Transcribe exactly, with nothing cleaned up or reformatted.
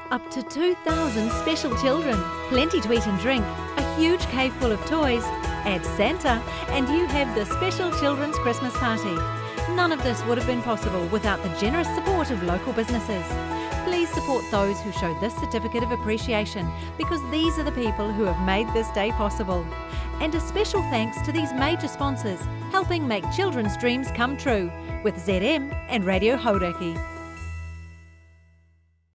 Up to two thousand special children, plenty to eat and drink, a huge cave full of toys, add Santa, and you have the Special Children's Christmas Party. None of this would have been possible without the generous support of local businesses. Please support those who show this certificate of appreciation, because these are the people who have made this day possible. And a special thanks to these major sponsors, helping make children's dreams come true, with Z M and Radio Hauraki.